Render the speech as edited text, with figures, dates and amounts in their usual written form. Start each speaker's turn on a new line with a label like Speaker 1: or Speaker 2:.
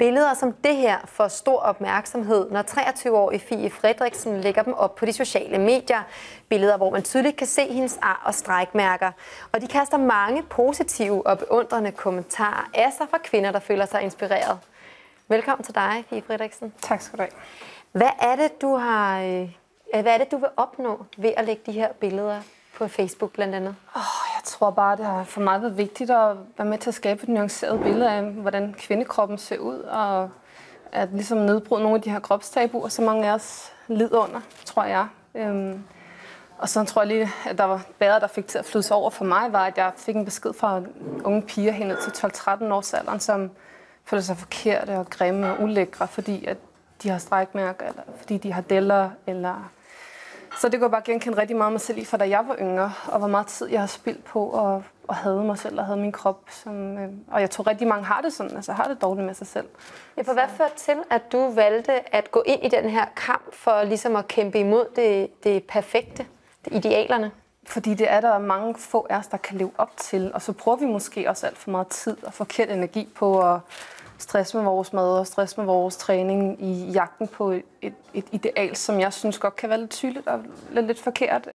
Speaker 1: Billeder som det her får stor opmærksomhed, når 23-årige Fie Frederiksen lægger dem op på de sociale medier. Billeder, hvor man tydeligt kan se hendes ar og strækmærker. Og de kaster mange positive og beundrende kommentarer af sig fra kvinder, der føler sig inspireret. Velkommen til dig, Fie Frederiksen.
Speaker 2: Tak skal du have.
Speaker 1: Hvad er det, du vil opnå ved at lægge de her billeder på Facebook blandt andet?
Speaker 2: Jeg tror bare, det har for mig været vigtigt at være med til at skabe et nuanceret billede af, hvordan kvindekroppen ser ud, og at ligesom nedbryde nogle af de her kropstabuer, som mange af os lider under, tror jeg. Og så tror jeg lige, at der var bedre, der fik til at flyde sig over for mig, var, at jeg fik en besked fra unge piger hen til 12-13 års alderen, som føler sig forkerte og grimme og ulækre, fordi at de har strækmærker, eller fordi de har deller, eller... Så det går bare genkende rigtig meget mig selv i, for da jeg var yngre, og hvor meget tid jeg har spildt på at have mig selv og have min krop. Og jeg tror rigtig mange har det sådan, altså har det dårligt med sig selv.
Speaker 1: Ja, for hvad førte til, at du valgte at gå ind i den her kamp for ligesom at kæmpe imod det perfekte, idealerne?
Speaker 2: Fordi det er der mange få af os, der kan leve op til, og så bruger vi måske også alt for meget tid og forkert energi på at stress med vores mad og stress med vores træning i jagten på et ideal, som jeg synes godt kan være lidt tydeligt og lidt forkert.